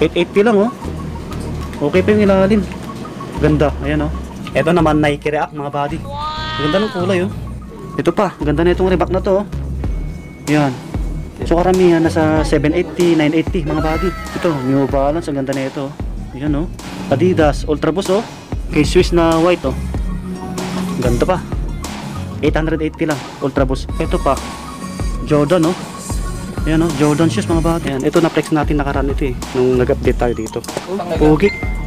880 lang, oh. Okay pa yung ilalim. Ganda, ayan, oh. Ito naman Nike React mga buddy. Ganda ng kulay, oh. Ito pa, ganda na itong Reebok na to, oh. Yan. So karamihan nasa 780, 980 mga buddy. Ito, New Balance, ang ganda na ito, oh. Yan, oh. Adidas Ultra Boost, oh. Kay Swiss na white, oh. Ganda pa. 880 lang, Ultra Boost. Ito pa, Jordan, oh. Ayan, oh, Jordan shoes mga buddy. Ayan, ito na flex natin nakaraan ito, eh, nung nag-update tayo dito. Pogi.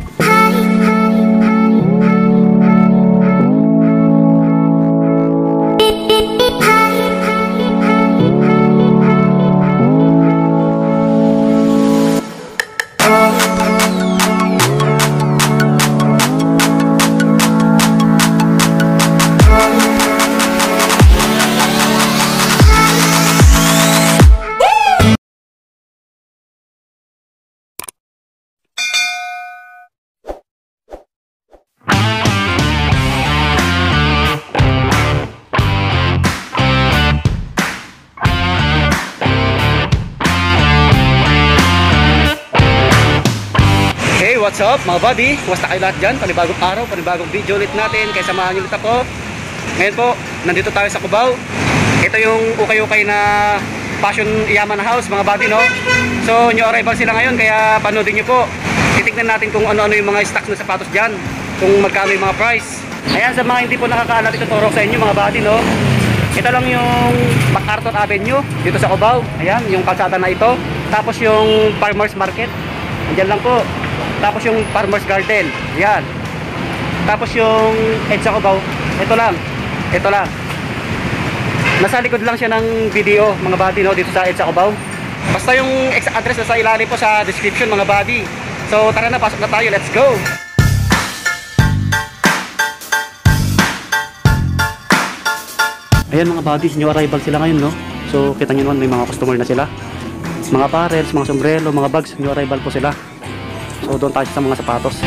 What's up mga buddy? Kumusta kayo lahat dyan? Panibagong araw, panibagong video ulit natin. Kaya samahan nyo ulit ako. Ngayon po, nandito tayo sa Cubao. Ito yung ukay-ukay na Fashion Yaman House mga buddy, no? So new arrival sila ngayon, kaya panoodin nyo po. Titignan natin kung ano-ano yung mga stocks na sapatos dyan, kung magkano yung mga price. Ayan, sa mga hindi po nakakaalam, ituturo sa inyo mga buddy, no? Ito lang yung MacArthur Avenue dito sa Cubao. Ayan, yung kalsada na ito. Tapos yung Farmers Market, andyan lang po. Tapos yung Farmers Garden, yan. Tapos yung EDSA Cubao, ito lang. Nasa likod lang siya ng video mga buddy, no, dito sa EDSA Cubao. Basta yung exact address na sa ilalim po sa description mga buddy. So tara na, pasok na tayo, let's go. Ayan mga buddy, new arrival sila ngayon, no. So kita nyo naman, may mga customer na sila. Mga parels, mga sombrero, mga bags, new arrival po sila. So doon tayo sa mga sapatos.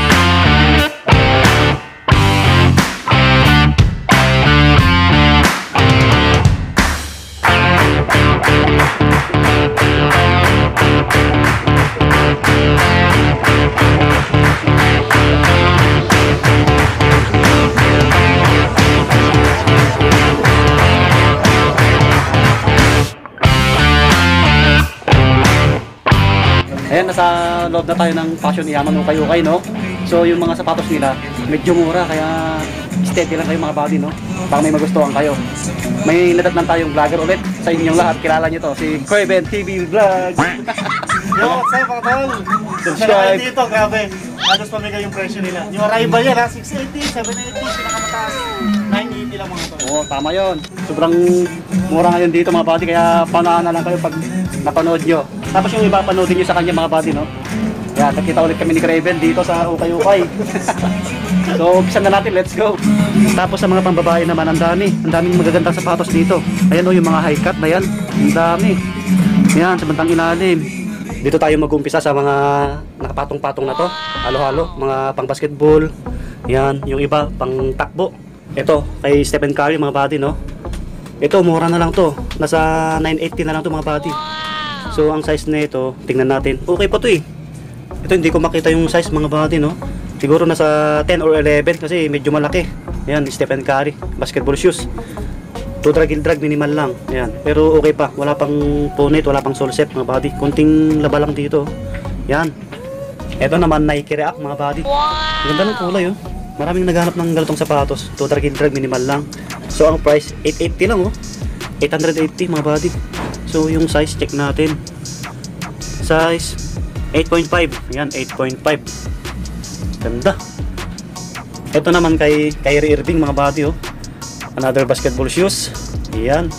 Ayan, nasa loob na tayo ng Fashion Yaman ukay-ukay, no? So yung mga sapatos nila medyo mura, kaya steady lang kayo mga buddy, no? Baka may magustuhan kayo. May nadatnan tayong vlogger ulit sa inyong lahat. Kilala nyo to, si Coyben TV Vlog. Yo, what's up mga tol? Subscribe dito, grabe. Halos pamigay yung presyo nila. Yung arrival yan ha, 680, 780, pinakamataas 980 lang mga tol. Oo, tama yon. Sobrang mura ngayon dito mga buddy, kaya panaan na lang kayo pag napanood nyo. Tapos yung iba panoodin nyo sa kanya mga buddy, no? Kaya nakita ulit kami ni Craven dito sa ukay-ukay. So umpisa na natin, let's go. Tapos sa mga pambabae naman, ang daming magagandang sapatos dito. Ayan o, yung mga high cut na yan, ang dami. Yan, sa bandang ilalim. Dito tayo mag-umpisa sa mga nakapatong-patong na to. Halo-halo, mga pang basketball. Yan, yung iba pang takbo. Ito, kay Stephen Curry mga buddy, no? Ito, mura na lang to. Nasa 980 na lang to mga buddy. So ang size na ito, tingnan natin. Okay pa to eh. Ito hindi ko makita yung size mga buddy, no? Siguro nasa 10 or 11 kasi medyo malaki. Ayan, Stephen Curry, basketball shoes. To drag and drag, minimal lang. Ayan, pero okay pa. Wala pang punit, wala pang sole set mga buddy. Kunting laba lang dito. Ayan. Ito naman Nike React mga buddy. Ganda ng kulay, oh. Maraming naghanap ng ganitong sapatos. To drag and drag, minimal lang. So ang price 880 lang, oh. 880 mga buddy. So yung size check natin. Size 8.5. Ayan, 8.5. Ganda. Ito naman kay Kyrie Irving mga buddy, oh. Another basketball shoes. Ayan.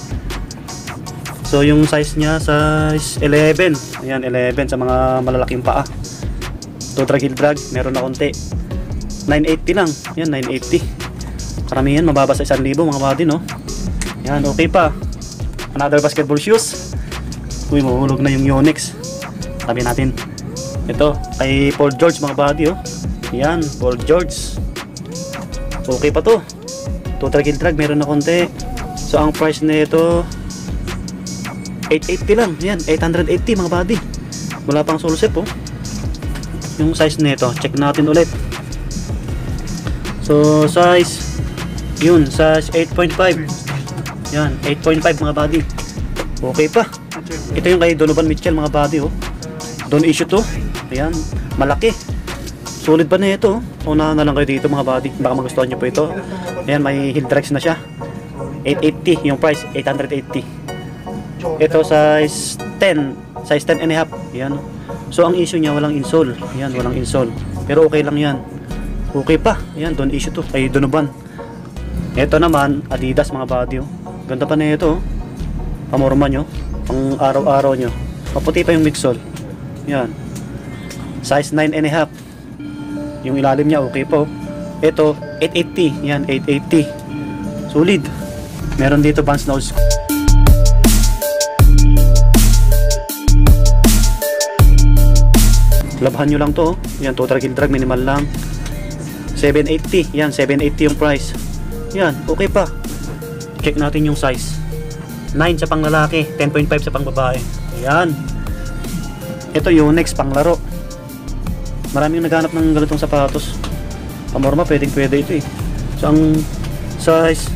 So yung size niya size 11. Ayan, 11 sa mga malalaking paa. To drag and drag, meron na konti. 980 lang. Ayan, 980. Karamihan mababa sa 1,000 mga buddy, no. Ayan, okay pa. Another basketball shoes. Uy, mahulog na yung Yonex. Tabi natin. Ito, kay Paul George mga buddy, oh. Yan, Paul George. Okay pa to. To drag and drag, meron na konti. So ang price na ito 880 lang. Yan, 880 mga buddy. Wala pang sole set, oh. yung size nito. Check natin ulit. So size, yun, size 8.5. Yan, 8.5 mga buddy. Okay pa. Ito yung kay Donovan Mitchell mga buddy, oh. Don't issue to. Ayan, malaki. Solid pa na ito. Unahan na lang kayo dito mga buddy. Baka magustuhan nyo po ito. Ayan, may heel drugs na siya. 880 yung price, 880. Ito size 10, size 10 and a half. Ayan. So ang issue niya walang insole. Ayan, walang insole. Pero okay lang yan. Okay pa. Ayan, don't issue to. Ay, Donovan. Ito naman, Adidas mga buddy, oh. Ganda pa na ito, oh. Pamorma nyo, pang araw-araw nyo. Maputi pa yung midsole. Ayan. Size 9 and a half. Yung ilalim niya okay po. Ito 880. Yan 880. Solid. Meron dito Vans nose. Labhan nyo lang to. Yan total kill drag minimal lang. 780. Yan 780 yung price. Yan okay pa. Check natin yung size. 9 sa pang lalaki, 10.5 sa pang babae. Yan. Ito yung next pang laro. Maraming naghanap ng ganitong sapatos. Pamorma, pwede ito eh. So, ang size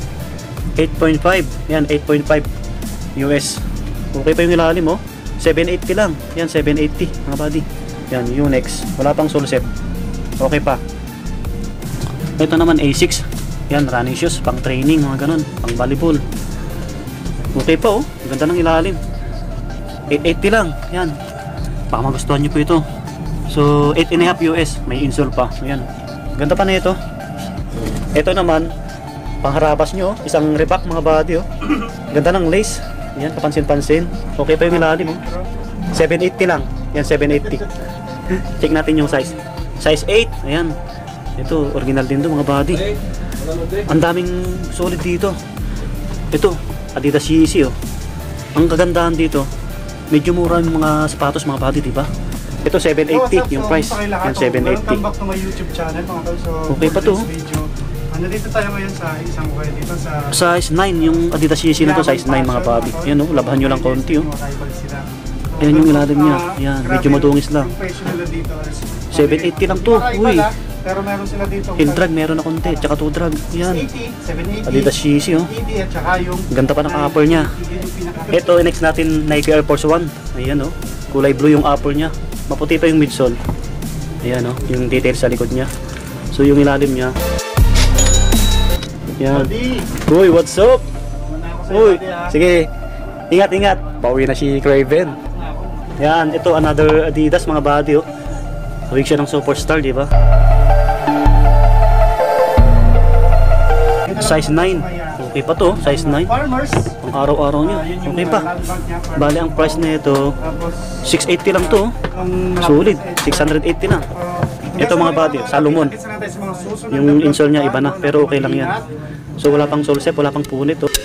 8.5. Yan, 8.5 US. Okay pa yung ilalim, oh. 780 lang. Yan, 780 mga buddy. Yan, Unex. Wala pang sole set. Okay pa. Ito naman, A6. Yan, running shoes. Pang training, mga ganun. Pang volleyball. Okay pa, oh. Ganda ng ilalim. 880 lang. Yan. Baka magustuhan nyo po ito. So 8.5 US, may insole pa. Ayan. Ganda pa na ito. Ito naman pangharabas nyo, isang Reebok mga body, oh. Ganda ng lace. Ayan, kapansin-pansin. Okay pa yung ilalim, oh. 780 lang. Yan 780. Check natin yung size. Size 8. Ayan. Ito original din 'to mga body. Ang daming solid dito. Ito Adidas Yeezy, oh. Ang kagandahan dito, medyo mura yung mga sapatos mga body, di ba? Ito 780 yung price. Yan 780. Welcome back to my YouTube channel mga tol. So, okay pa to. Nandito tayo ngayon sa isang way dito sa size 9 yung Adidas Yeezy na to, size 9 mga body. Yan, oh, labahan nyo lang konti, oh. Ayan yung ilalim niya. Yan, medyo madungis lang. 780 lang to. Uy. Pero meron sila dito. Heel drag meron na konti, tsaka 2 drag. Yan. 780. Adidas Yeezy, oh. At saka yung Ganda pa ng upper niya. Ito next natin Nike Air Force 1. Ayan, oh. Kulay blue yung upper niya. Maputi pa yung midsole. Ayan, oh, yung details sa likod niya. So yung ilalim niya. Yan. Uy, what's up? Uy, sige. Ingat, ingat. Pauwi na si Craven. Yan, ito another Adidas mga body, oh. Huwag siya ng superstar, di ba? Size 9. Okay pa to, size 9. Ang araw-araw niya. Okay pa. Bali ang price na ito 680 lang to. Solid, 680 na. Ito mga body, Salomon. Yung insole niya iba na, pero okay lang yan. So wala pang sole set, wala pang punit, oh.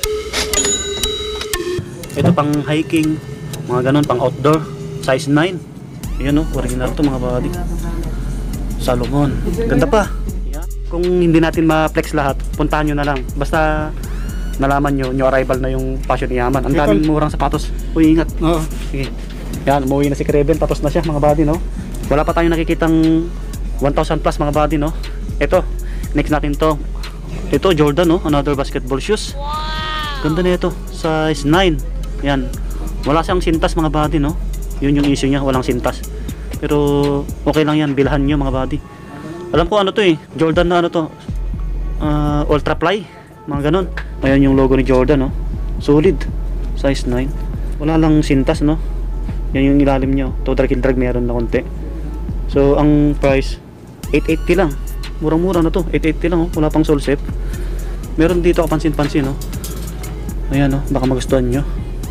Ito pang hiking, mga ganon, pang outdoor, size 9. Yan, oh, original to mga body. Salomon. Ganda pa. Kung hindi natin ma-flex lahat, puntahan nyo na lang. Basta nalaman nyo, new arrival na yung Passion Yaman. Ang daming murang sapatos. Uy, ingat. Oo. Sige. Yan, umuwi na si Craven. Tapos na siya mga body, no? Wala pa tayong nakikitang 1,000 plus mga body, no? Ito, next natin to. Ito, Jordan, no? Another basketball shoes. Ganda na ito. Size 9. Yan. Wala siyang sintas mga body, no? Yun yung issue niya, walang sintas. Pero okay lang yan, bilhan nyo mga body. Alam ko ano to eh, Jordan na ano to, Ultra Fly, mga ganon. Ayan yung logo ni Jordan, no? Solid, size 9. Wala lang sintas, no? Yan yung ilalim nyo. Total kill drag meron na konti. So ang price 880 lang. Murang-mura na to, 880 lang, oh. Wala pang sole set. Meron dito kapansin-pansin, no? Ayan, no? Baka magustuhan nyo.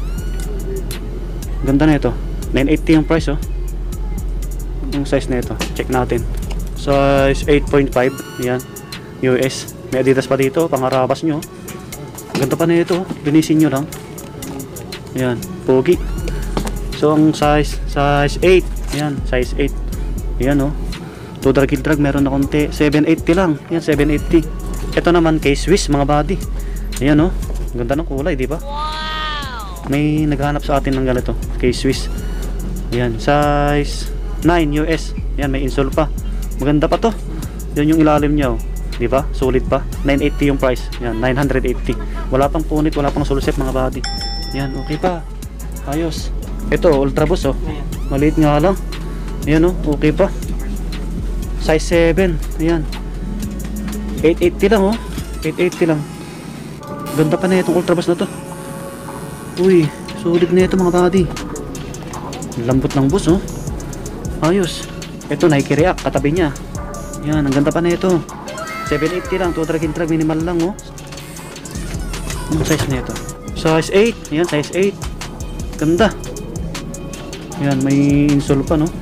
Ganda na ito. 980 yung price, oh. Yung size na ito, check natin. Size 8.5. Yan, US. May Adidas pa dito, pangarabas nyo. Ganda pa na ito, linisin nyo lang. Yan, pogi. So ang size 8. Yan, size 8. Yan, oh. Total kill drag meron na konti, 780 lang. Yan, 780. Ito naman kay Swiss mga body. Ayan, oh. Ganda ng kulay, di ba? May naghanap sa atin ng ganito kay Swiss. Yan, size 9 US. Yan, may insole pa. Maganda pa to. Yan yung ilalim niya, oh. Di ba? Solid pa. 980 yung price. Yan, 980. Wala pang punit, wala pang sulusip mga buddy. Yan, okay pa. Ayos. Ito, Ultra Boost, oh. Maliit nga lang. Yan, oh, okay pa. Size 7. Ayan. 880 lang, oh. 880 lang. Ganda pa na itong Ultra Boost na to. Uy, solid na ito mga buddy. Lambot ng bus, oh. Ayos. Ito, Nike React, katabi niya. Yan, ang ganda pa na ito. 780 lang, 2 drag and drag, minimal lang, oh. Anong size na ito? Size 8. Yan, size 8. Ganda. Yan, may insole pa, no?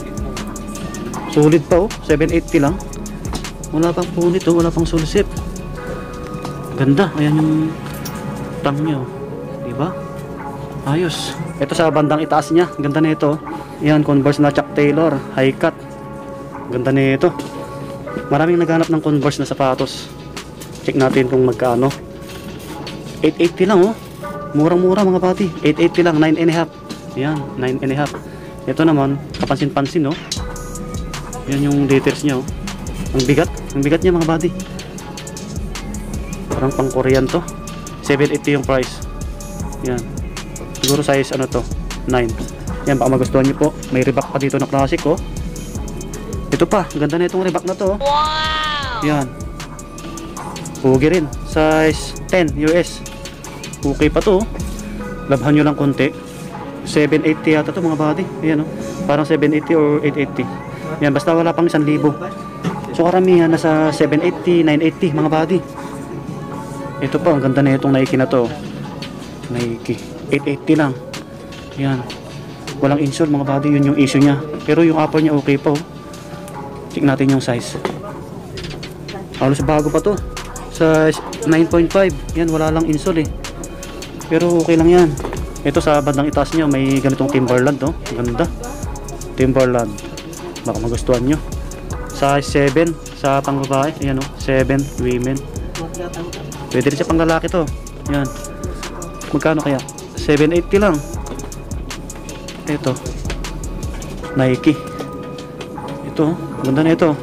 Solid pa, oh. 780 lang. Wala pang punit, oh. Wala pang sulsip. Ganda. Ayan yung tang nyo. Diba? Ayos. Ito sa bandang itaas niya. Ganda na ito. Yan, Converse na Chuck Taylor. High cut. Ganda na ito. Maraming naghanap ng Converse na sapatos. Check natin kung magkano. 880 lang, oh. Murang-mura mga pati. 880 lang. 9.5. Yan, 9.5. Ito naman, kapansin-pansin, oh. Yan yung details niya, oh. Ang bigat. Ang bigat niya mga buddy. Parang pang Korean to. 780 yung price. Yan. Siguro size ano to? 9. Yan, baka magustuhan niyo po. May Reebok pa dito na classic, oh. Ito pa, ganda na itong Reebok na to, oh. Wow! Yan. Pugi rin. Size 10 US. Okay pa to, oh. Labhan nyo lang konti. 780 yata to mga buddy. Ayan, oh. Parang 780 or 880. Yan, basta wala pang 1,000. So karamihan nasa 780, 980 mga buddy. Ito pa, ang ganda na itong Nike na to. Nike 880 lang. Yan. Walang insole mga buddy, yun yung issue niya. Pero yung upper niya okay pa, oh. Check natin yung size. Halos bago pa to. Size 9.5. Yan, wala lang insole, eh. Pero okay lang yan. Ito sa bandang itaas niya, may ganitong Timberland, oh. Ganda. Timberland. Baka magustuhan nyo. Size 7 sa pang babae. Ayan, oh. 7 women. Pwede rin siya pang lalaki to. Yan. Magkano kaya? 780 lang. Ito. Nike. Ito. Ganda na ito.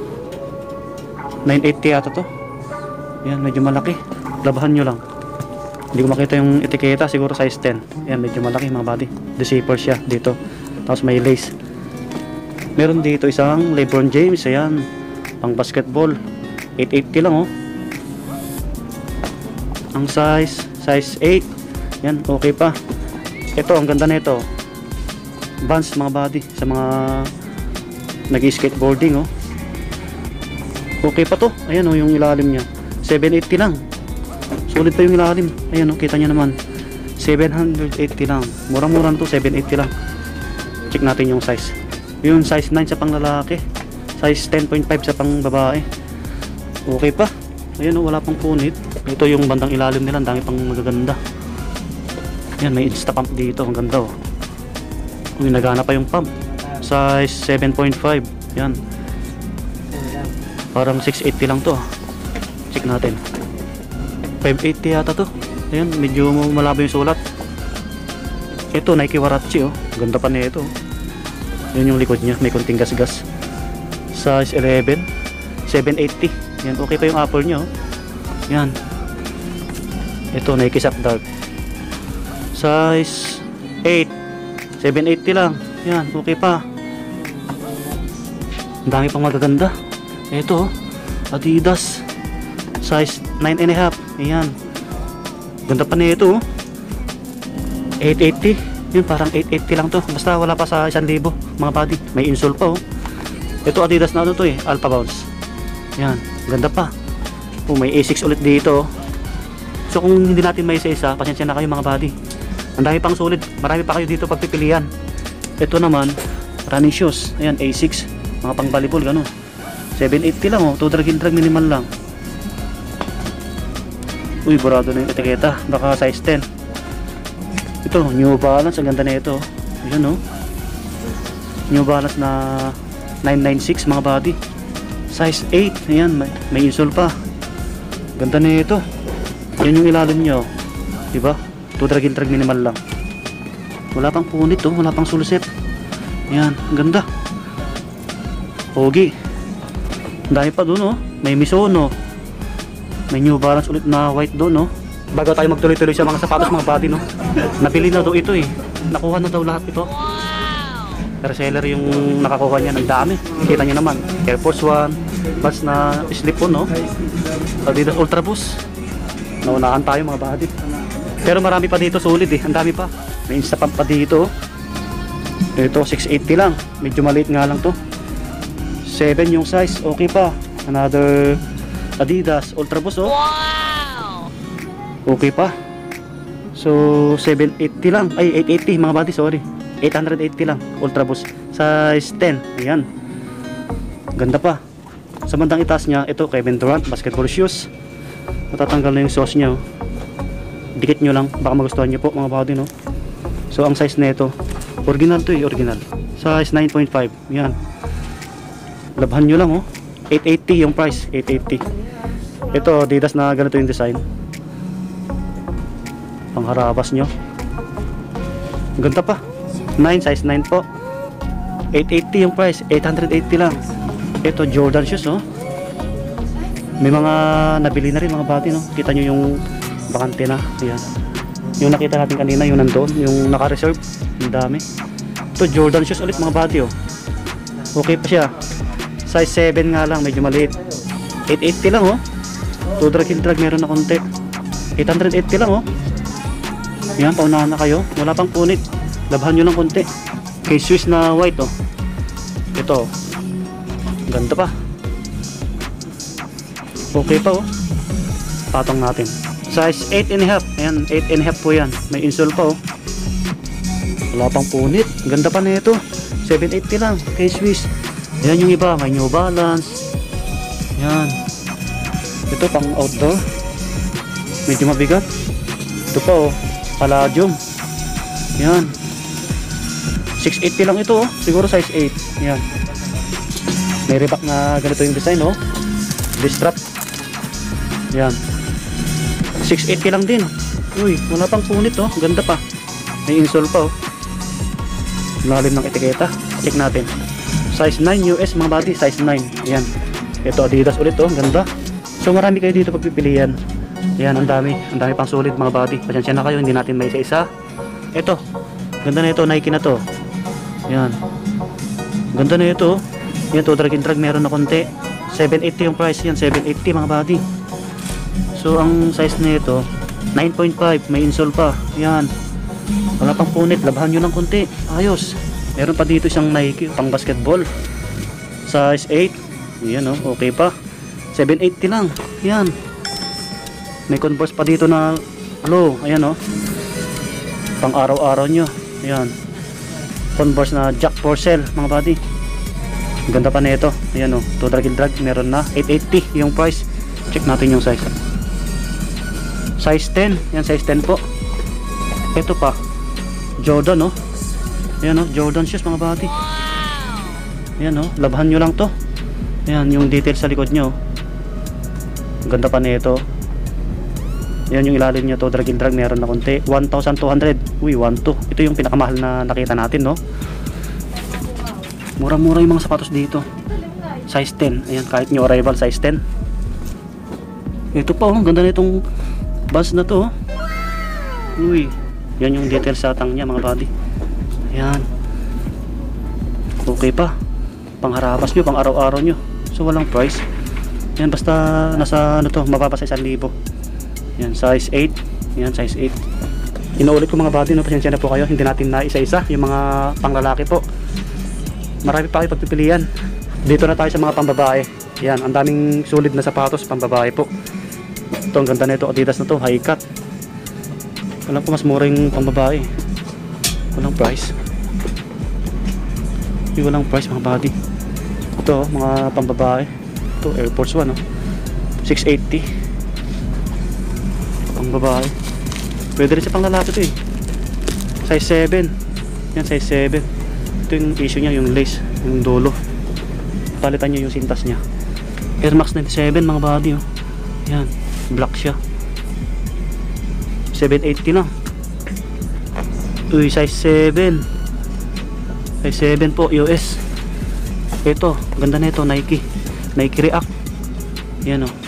980 yata to. Yan. Medyo malaki. Labahan nyo lang. Hindi ko makita yung etiketa. Siguro size 10. Yan. Medyo malaki mga buddy. The zipper siya dito. Tapos may lace. Meron dito isang LeBron James. Ayan. Pang basketball. 880 lang, oh. Ang size 8. Yan, okay pa. Ito, ang ganda na ito. Vans mga buddy, sa mga nag-skateboarding, oh. Okay pa to. Ayan, oh, yung ilalim niya. 780 lang. Solid pa yung ilalim. Ayan, oh, kita niyo naman. 780 lang. Murang-murang to, 780 lang. Check natin yung size. Yung size 9 sa pang lalaki. Size 10.5 sa pang babae. Okay pa. Ayan, oh, wala pang punit. Ito yung bandang ilalim nila, ang dami pang magaganda. Yan, may insta pump dito, ang ganda, oh. Uy, nagana pa yung pump. Size 7.5. Yan. Parang 680 lang to. Check natin. 580 yata to. Ayan, medyo malabo yung sulat. Ito, Nike Warachi, oh. Ganda pa na ito. Yan yung likod niya, may konting gas-gas. Size 11. 780. Yan, okay pa yung upper niya, oh. Yan. Ito, Nike Soft Dark. Size 8. 780 lang. Yan, okay pa. Ang dami pang magaganda. Ito, Adidas. Size 9.5. Ayan. Ganda pa na ito, oh. 880. Yun, parang 880 lang to. Basta wala pa sa 1,000 mga buddy. May insole pa, oh. Ito, Adidas na ano to, eh. Alpha Bounce. Yan, ganda pa. Oh, may A6 ulit dito. So kung hindi natin may isa-isa, pasensya na kayo mga buddy. Ang dami pang solid. Marami pa kayo dito pagpipilian. Ito naman, running shoes. Ayan, A6. Mga pang volleyball, gano'n. 780 lang, oh. 2 drag and drag, minimal lang. Uy, burado na yung etiketa. Baka size 10. Ito, New Balance. Ang ganda na ito. Ayan, oh. New Balance na 996 mga buddy. Size 8. Ayan, may insole pa. Ganda na ito. Yan yung ilalim nyo. Diba? 2 drag and drag, minimal lang. Wala pang punit, oh. Wala pang sulusip. Yan, ang ganda. Pogi. Ang dami pa doon, oh. May Mizuno. May New Balance ulit na white doon, oh. Bago tayo magtuloy-tuloy sa mga sapatos, mga buddy, no. Napili na daw ito eh. Nakuha na daw lahat ito. Reseller yung nakakuha niya, ng dami. Kita niyo naman, Air Force 1, bas na slip-on, no. Adidas Ultra Boost. Naunahan tayo, mga buddy. Pero marami pa dito, solid eh. Ang dami pa. May Instapump pa dito. Ito 680 lang. Medyo maliit nga lang to. 7 yung size, okay pa. Another Adidas Ultra Boost, oh. Okay pa. So 780 lang. Ay 880 mga buddy, sorry. 880 lang Ultra Boost. Size 10. Ayan. Ganda pa. Sa bandang itaas niya, ito Kevin Durant basketball shoes. Matatanggal na yung sauce niya, oh. Dikit nyo lang, baka magustuhan nyo po mga buddy, no. So ang size nito, original to eh, original. Size 9.5. Yan. Labhan nyo lang, oh. 880 yung price, 880. Ito Adidas na ganito yung design. Pangharabas nyo. Ganda pa. 9, size 9 po. 880 yung price, 880 lang. Ito Jordan shoes, oh. May mga nabili na rin mga buddy, no. Kita nyo yung bakante na. Ayan. Yung nakita natin kanina, yung nandoon, yung naka-reserve. Ang dami. Ito Jordan shoes ulit mga buddy, oh. Okay pa siya. Size 7 nga lang, medyo maliit. 880 lang, oh. To drag and drag meron na konti. 880 lang, oh. Yan, paunahan na kayo. Wala pang punit. Labhan nyo lang konti. Kay Swiss na white, oh. Ito. Ganda pa. Okay pa, oh. Patong natin. Size 8.5. Ayan, 8.5 po yan. May insole pa, oh. Wala pang punit. Ganda pa na ito. 780 lang. Kay Swiss. Ayan yung iba. May New Balance. Ayan. Ito pang outdoor. Medyo mabigat. Ito pa, oh. Palladium. Ayan. 680 lang ito, oh. Siguro size 8. Ayan. May Reebok na ganito yung design, oh. Distrap. Ayan. 680 lang din. Uy, wala pang punit, oh. Ganda pa. May insole pa, oh. Lalim ng etiketa. Check natin. Size 9 US mga buddy. Size 9. Ayan. Ito Adidas ulit, oh. Ganda. So marami kayo dito pagpipilian. Ayan, ang dami. Ang dami pang solid mga buddy. Pasensya na kayo, hindi natin may isa-isa. Ito. Ganda na ito. Nike na to. Ayan. Ganda na ito, oh. Yan, to drag and drag meron na konti. 780 yung price yan. 780 mga buddy. So ang size na ito 9.5, may insole pa. Yan. Wala pang punit, labhan nyo lang konti. Ayos. Meron pa dito isang Nike pang basketball. Size 8. Yan, oh, okay pa. 780 lang. Yan. May Converse pa dito na low. Ayan, oh. Pang araw-araw nyo. Ayan. Converse na Jack Purcell mga buddy. Ganda pa na ito. Ayan, oh. To drag and drag meron na 880 yung price. Check natin yung size. Size 10. Yan, size 10 po. Ito pa Jordan, oh. Ayan, oh. Jordan shoes mga buddy. Ayan, oh. Labhan nyo lang to. Ayan yung detail sa likod nyo. Ganda pa na ito. Ayan yung ilalim nyo. To drag and drag meron na konti. 1,200. Uy, 1,200. Ito yung pinakamahal na nakita natin, no. Mura-mura yung mga sapatos dito. Size 10. Ayan, kahit new arrival size 10. Ito pa, oh. Ganda na itong bus na to, oh. Uy, yan yung detail sa tang niya mga buddy. Ayan. Okay pa. Pangharapas nyo, pang araw-araw nyo. So walang price. Ayan, basta nasa ano to, mababa sa 1,000. Ayan, size 8. Ayan, size 8. Inuulit ko mga buddy, no, pasensya na po kayo. Hindi natin na isa-isa yung mga panglalaki po. Marami pa kayo pagpipilian. Dito na tayo sa mga pambabae. Ayan, ang daming sulit na sapatos pambabae po. Ito, ang ganda na ito. Adidas na to, high cut. Alam ko mas mura yung pambabae. Walang price. Walang price mga buddy. Ito, mga pambabae. Ito, Air Force 1, oh. 680. Pambabae. Pwede rin sa panglalaki ito, eh. Size 7. Yan, size 7. Ito yung issue niya, yung lace, yung dulo. Palitan nyo yung sintas niya. Air Max 97 mga buddy, oh. Yan, black siya. 780 na. Uy, size 7. Size 7 po, US. Ito, ganda na ito, Nike. Nike React. Yan o.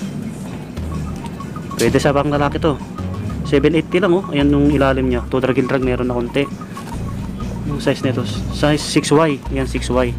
Pwede sa pang lalaki to. 780 lang oh. Ayan yung ilalim niya. To drag meron na konti. Yung size nito, size 6Y. Yan 6Y.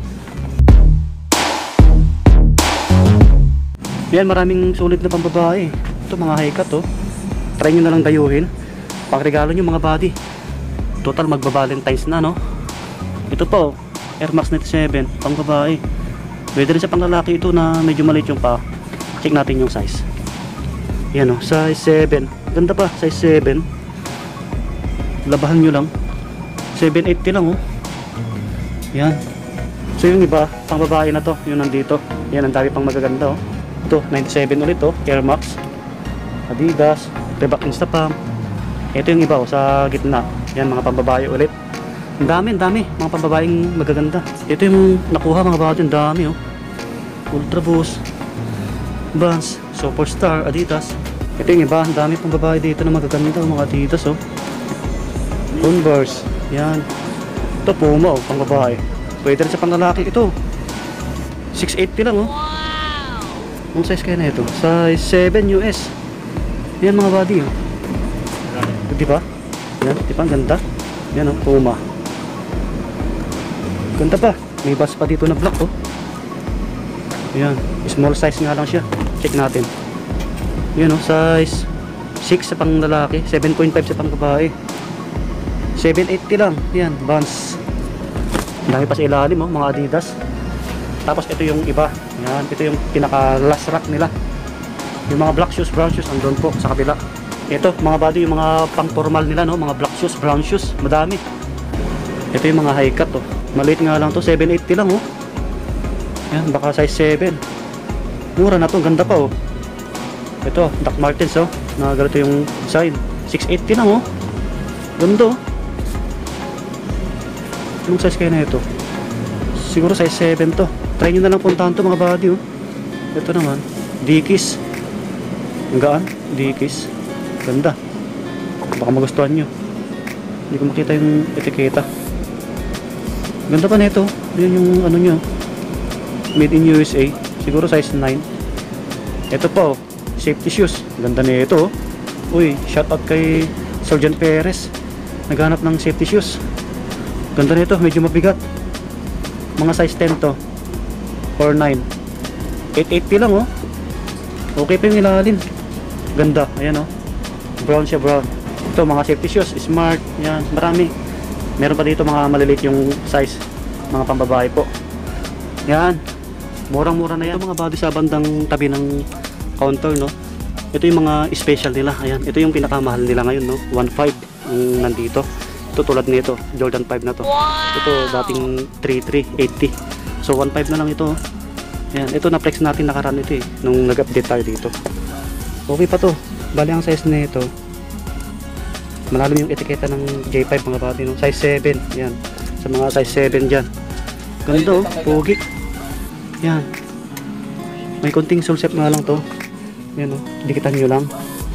Yan, maraming sulit na pambabae. Ito mga high cut oh. Try nyo na lang dayuhin. Pangregalo nyo mga body. Total magba-Valentine's na no. Ito po, Air Max 97, pang babae. Pwede rin sa pang lalaki ito na medyo maliit yung pa. Check natin yung size. Yan o, size 7. Ganda pa, size 7. Labahan nyo lang. 780 lang o. Yan. So yung iba, pang babae na to, yung nandito. Yan, ang dami pang magaganda o. Ito, 97 ulit o, Air Max. Adidas, Reebok Instapump. Ito yung iba o, sa gitna. Yan, mga pang babae ulit. Ang dami, mga pambabaeng magaganda. Ito yung nakuha mga bago, ang dami oh. Ultra Boost, Vans, Superstar, Adidas. Ito yung iba, ang dami pambabae dito na magaganda, mga Adidas oh. Converse, yan. Ito Puma oh, pambabae. Pwede rin sa panglalaki ito. 680 lang oh. Ang size kaya na ito? Size 7 US. Yan mga body oh. Diba? Yan, diba ang ganda? Yan oh, Puma. Ganda pa. May bus pa dito na black oh. Ayan. Small size nga lang siya. Check natin. Ayan oh. Size 6 sa pang lalaki. 7.5 sa pang babae. 780 lang. Ayan. Vans. Dami pa sa ilalim oh. Mga Adidas. Tapos ito yung iba. Ayan. Ito yung pinaka last rack nila. Yung mga black shoes, brown shoes. Andun po sa kabila. Ito mga body. Yung mga pang formal nila no. Mga black shoes, brown shoes. Madami. Ito yung mga high cut oh. Maliit nga lang to, 780 lang oh. Yan, baka size 7. Mura na to, ganda pa oh. Ito, Doc Martens oh. Nagagalito yung sign. 680 lang oh. Ganda oh. Anong size kaya na ito? Siguro size 7 to. Try nyo na lang puntahan to mga body oh. Ito naman, Dickies. Ang gaan, Dickies. Ganda. Baka magustuhan nyo. Hindi ko makita yung etiketa. Ganda pa nito. Yun yung ano nyo. Made in USA. Siguro size 9. Ito pa oh. Safety shoes. Ganda nito oh. Uy, shoutout kay Sergeant Perez. Naghanap ng safety shoes. Ganda nito. Medyo mabigat. Mga size 10 to. Or 9. 880 lang oh. Okay pa yung ilalim. Ganda. Ayan oh. Brown siya, brown. Ito mga safety shoes. Smart. Yan. Marami. Meron pa dito mga maliliit yung size, mga pambabae po. Yan. Murang-mura na yan. Ito mga body sa bandang tabi ng counter, no. Ito yung mga special nila. Ayan. Ito yung pinakamahal nila ngayon, no. 1.5 yung nandito. Ito tulad nito, Jordan 5 na to. Ito dating 3.380. So 1.5 na lang ito. Ayan. Ito na flex natin nakaraan ito eh, nung nag-update tayo dito. Okay pa to. Bali ang size nito. Malalim yung etiketa ng J5 mga body no? Size 7 yan. Sa mga size 7 dyan. Ganda oh, pogi. Yan. May konting sole set nga lang to. Yan oh, dikitan nyo lang.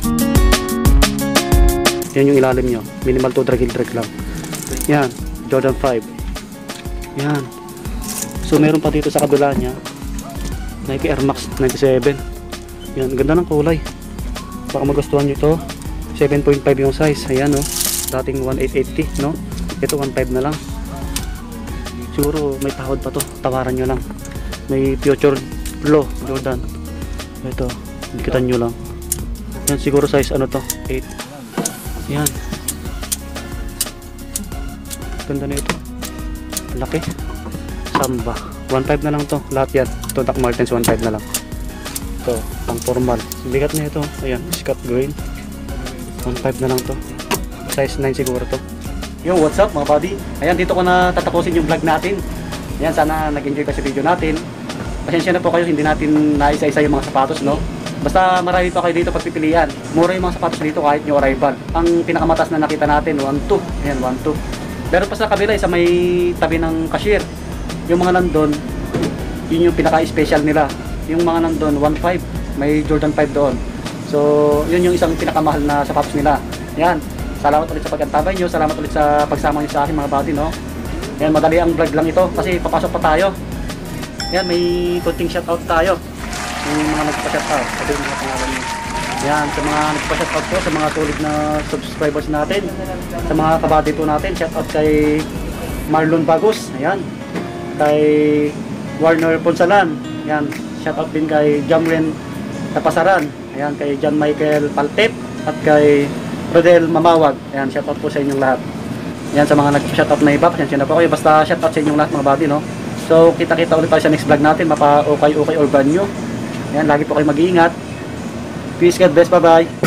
Yan yung ilalim nyo. Minimal to drag lang. Yan, Jordan 5. Yan. So meron pa dito sa kabila nya Nike Air Max 97. Yan, ganda ng kulay. Baka magustuhan nyo to. 7.5 yung size. Ayan oh. Dating 1.880 no. Ito 1.5 na lang. Siguro may tahod pa to. Tawaran nyo lang. May Future Low Jordan. Ito. Dikitan nyo lang. Yan siguro size ano to. 8. Yan. Ganda na ito. Laki. Samba. 1.5 na lang to. Lahat yan. Ito Doc Martens 1.5 na lang. Ito. Pang formal. Bigat na ito. Ayan. Scott Green. 1.5 na lang to. Size 9 siguro to. Yo, what's up mga buddy? Ayan, dito ko na tatapusin yung vlog natin. Ayan, sana nag-enjoy ka sa video natin. Pasensya na po kayo, hindi natin naisa-isa yung mga sapatos, no? Basta marami pa kayo dito pagpipilian. Mura yung mga sapatos dito kahit new arrival. Ang pinakamataas na nakita natin, 1.2. Ayan, 1.2. Pero pa sa kabila, sa may tabi ng cashier. Yung mga nandun, yun yung pinaka-special nila. Yung mga nandun, 1.5. May Jordan 5 doon. So, yun yung isang pinakamahal na sapatos nila. Yan. Salamat ulit sa pag-antabay nyo. Salamat ulit sa pagsama nyo sa akin mga buddy, no? Yan, madali ang vlog lang ito kasi papasok pa tayo. Yan, may konting shoutout tayo. Yung mga nagpa-shoutout, sabi yung mga pangalan niyo. Yan, sa mga nagpa-shoutout po, sa mga solid na subscribers natin, sa mga kabady po natin, shoutout kay Marlon Bagus, ayan, kay Warner Ponsalan, ayan, shoutout din kay Jamren Tapasaran, ayan, kay John Michael Paltep, at kay Rodel Mamawag, ayan, shoutout po sa inyong lahat. Ayan, sa mga nag-shoutout na iba, pasensya na po kayo, basta shoutout sa inyong lahat mga buddy, no? So, kita-kita ulit tayo sa next vlog natin, mapa-okay all brand new. Ayan, lagi po kayo mag-iingat. Peace, God bless, bye-bye.